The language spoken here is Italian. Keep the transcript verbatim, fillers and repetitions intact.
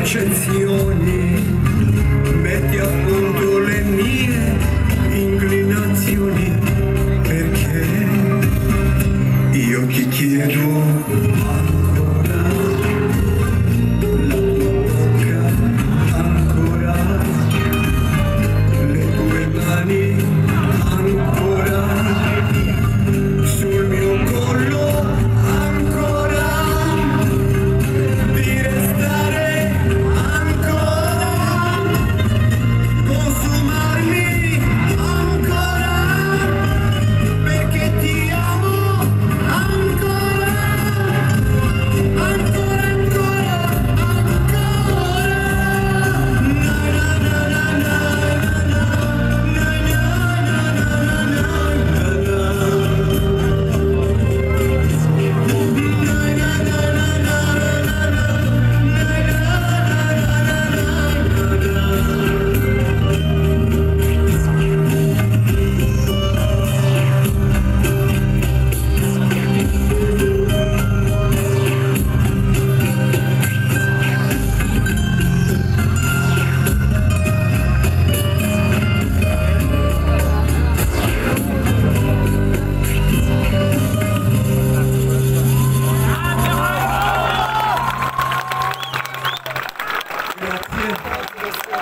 percezioni, metti a punto le mie inclinazioni, perché io ti chiedo ancora la tua bocca, ancora le tue mani, ancora sul mio collo, ancora di restare, ancora consumarmi, ancora perché ti amo, ancora, ancora, ancora, ancora. Na na na na na na na Grazie.